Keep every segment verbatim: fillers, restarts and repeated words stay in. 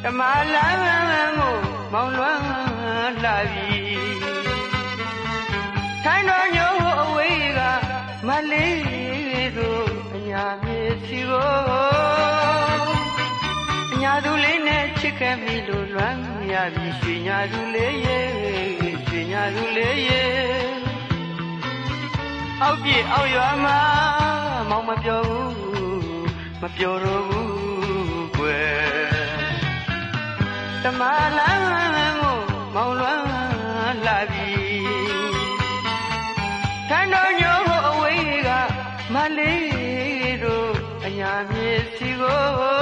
ma la ngô mong loan la vi thanh đó nhớ quê ga mà lấy rồi nhà mi si go nhà du lấy nè chiếc cái mi lu loan nhà vi suy nhà du lấy ye suy nhà du lấy ye áo bì áo yếm mà mong mà biểu mà biểu rồi quê ma la ngô mong loan la vi thanh đó nhớ quê ga mà lấy rồi nhà mi si go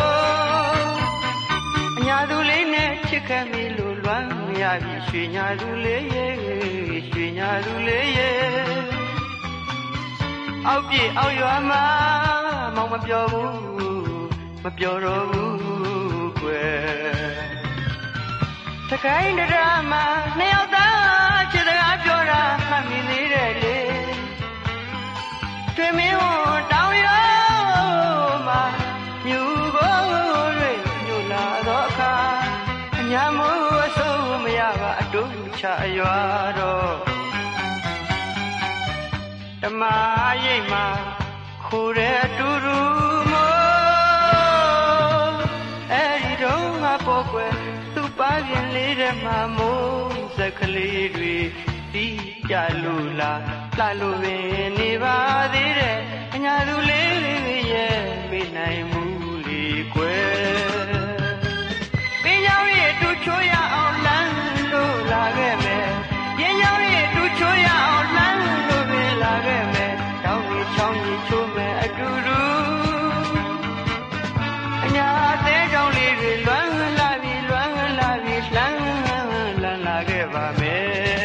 nhà du lấy nè chiếc cái mi lu loan nhà vi suy nhà du lấy ye suy nhà du lấy ye áo bì áo yếm mà mong mà biểu mà biểu rồi quê ta cái drama neo ta chỉ làပြောတာမှတ်မိသေးတယ်လေတွေ့မင်းကိုတောင်းရမှာမြူကိုတွေညူလာတော့အခါအညာမို့အစိုးမရပါအတူချရွာတော့ဓမ္မရိပ်မှာခိုးတဲ့အတူတူမို့အဲ့ဒီတော့ငါပေါ်ကွယ်ပါရင်လေးတဲ့မှာမိုးစက်ကလေးတွေတီးကြလို့လားလှလို့ပင်နေပါသေးတယ်အညာသူလေးရဲ့မေ့နိုင်မှုလေးကွယ်ပင်ကြောင်ရဲ့တူချိုးရအောင်လမ်းလို့လာခဲ့မယ်ရင်ကြောင်ရဲ့တူချိုးရအောင်လမ်းလို့ပင်လာခဲ့မယ်တောင်းကြီးချောင်းကြီးချိုးမယ်အတူတူအညာသေးကြောင်လေးတွေလွမ်းလာပြီလွမ်းလာပြီလှမ်းလန်းလာခဲ့ပါမယ်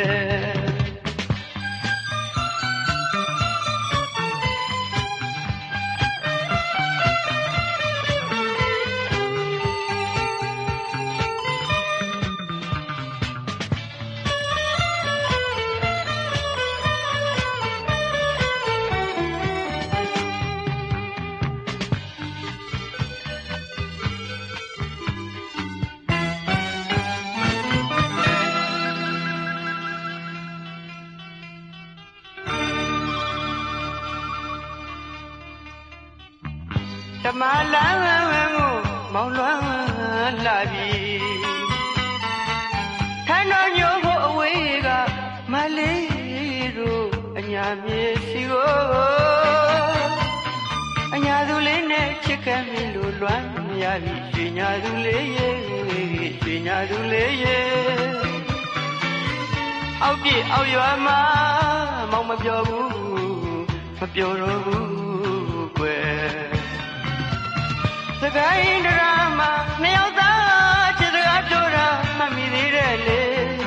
ဓမ္မလာငကိုမောင်လွမ်းလာပြီထန်းတော်ညို့ဖို့အဝေးကမလေးတို့အညာမြေစီကိုအညာသူလေးနဲ့ချစ်ခဲ့မိလို့လွမ်းရပြီရွှေညာသူလေးရဲ့ရွှေညာသူလေးရဲ့အောက်ပြည့်အောက်ရွာမှာမောင်မပြောဘူးမပြောတော့ဘူးကွယ်စကိုင်းဒရာမာနှစ်ယောက်သားချစ်စကားပြောတာမှတ်မိသေးတယ်လေ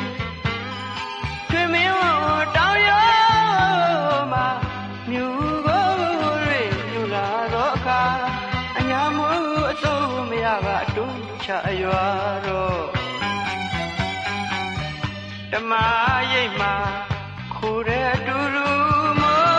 တွေ့မင်းကိုတောင်းရမှာမြူကိုတွေညူလာတော့အခါအညာမို့အစိုးမရပါအတူချရွာတော့ဓမ္မရိပ်မှာခိုးတဲ့အတူတူမို့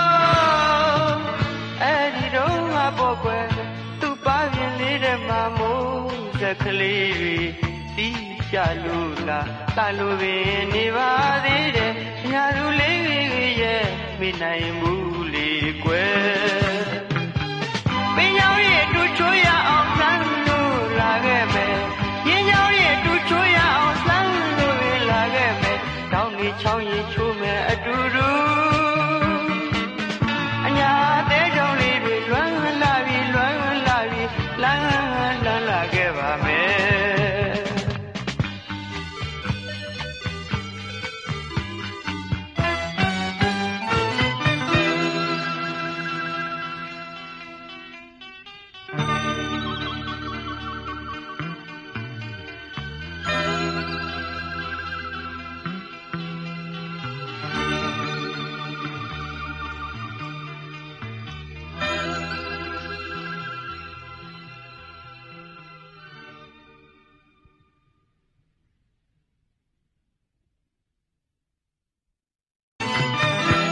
အဲ့ဒီတော့ငါပေါ်ကွယ်ပါရင်လေးတဲ့မှာမိုးစက်ကလေးတွေတီးကြလို့လားလှလို့ပင်နေပါသေးတယ်ညာသူလေးရဲ့မေ့နိုင်မှုလေးကွယ်ပင်ကြောင်ရဲ့တူချိုးရအောင်လှမ်းလို့လာခဲ့မယ်ရင်ကြောင်ရဲ့တူချိုးရအောင်လှမ်းလို့လာခဲ့မယ်တောင်းနေချောင်းရင်ချိုး